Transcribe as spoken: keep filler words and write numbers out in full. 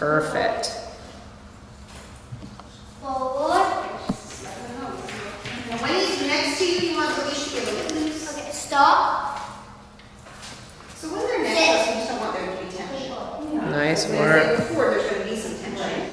Perfect. Forward. And when he's next to you, you want the leash to be a little loose. Okay, stop. So when they're next to us, we just don't want there to be tension. Nice As I work. said before, there's